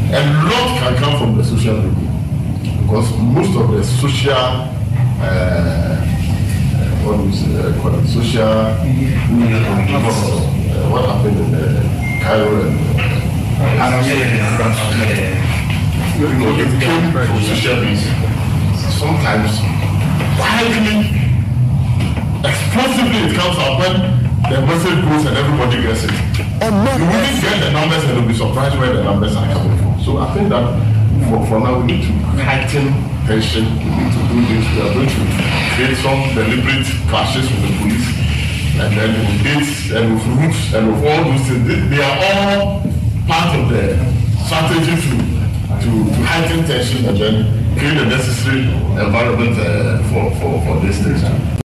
A lot can come from the social media, because most of the social social what happened in Cairo and it came from social media. Sometimes quietly, explosively it comes out when the message goes and everybody gets it. You wouldn't get the numbers and you'll be surprised where the numbers are coming from. So I think that for now we need to heighten tension, we need to do this. We are going to create some deliberate clashes with the police, and then with dates and with routes and with all those things. They are all part of the strategy to heighten tension and then create the necessary environment for these things.